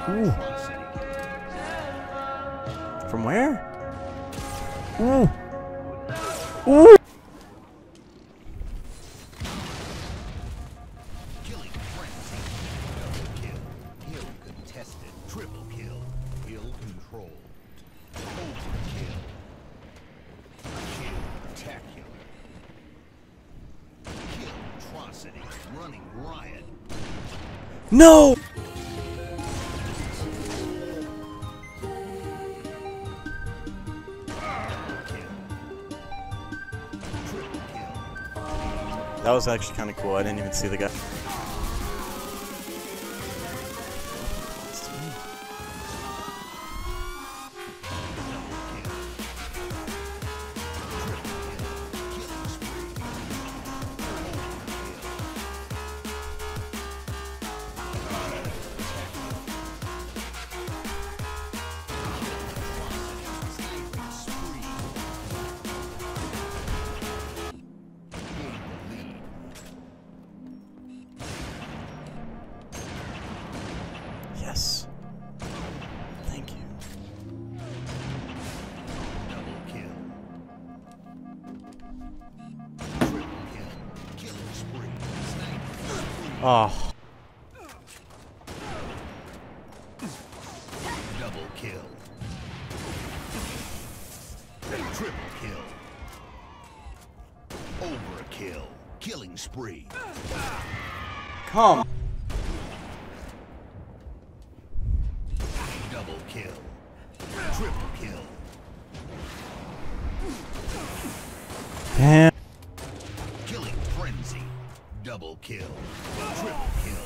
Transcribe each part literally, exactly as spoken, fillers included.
Ooh. From where? Ooh. Ooh. Killing frenzy. Double kill. Kill contested. Triple kill. Kill controlled. Overkill. Kill spectacular. Kill atrocity. Running riot. No! That was actually kind of cool. I didn't even see the guy. Yes. Thank you. Double kill. Triple kill. Killing spree. Sniper spree. Oh. Double kill. Triple kill. Overkill. Killing spree. Come. Double kill. Triple kill. Damn. Killing frenzy. Double kill. Triple kill.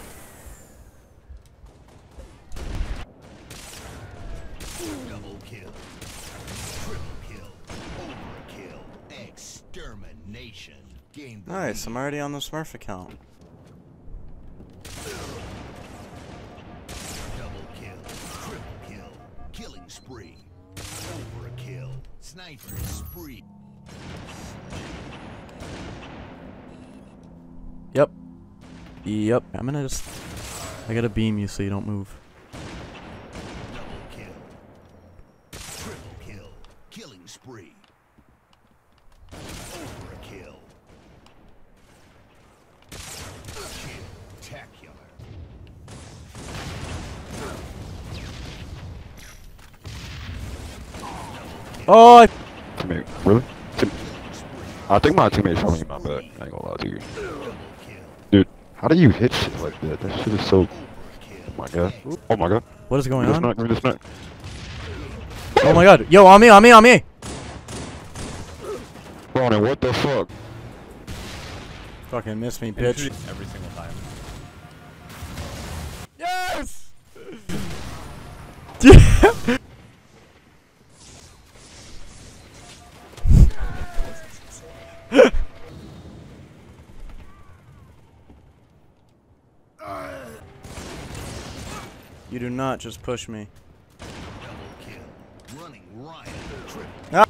Double kill. Triple kill. Overkill. Extermination. Game the Nice. lead. I'm already on the Smurf account. Double kill. Triple kill. Killing spree. Overkill. Sniper spree. Yep. Yep. I'm gonna just. I gotta beam you so you don't move. Double kill. Triple kill. Killing spree. Overkill. Spectacular. Oh! I Teammate, really? Team I think my teammate shot me in my back. I ain't gonna lie to you. Dude, how do you hit shit like that? That shit is so... Oh my god. Oh my god. What is going Give me on? this knock, give me this knock. Oh my god. Yo, on me, on me, on me! Ronan, what the fuck? Fucking miss me, bitch. Every single time. Yes! You do not just push me. Double kill. Running riot. Triple Ah.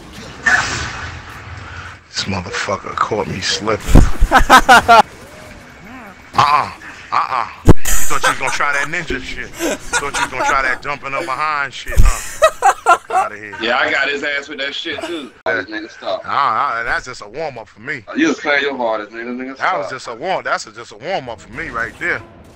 This motherfucker caught me slipping. uh-uh, uh-uh. You thought you was gonna try that ninja shit. Thought you was gonna try that jumping up behind shit, huh? Fuck out of here. Yeah, I got his ass with that shit too. This nigga stop. Uh, that's just a warm up for me. You was playing your hardest, nigga. Nigga That was stop. just a warm. That's a, just a warm up for me right there.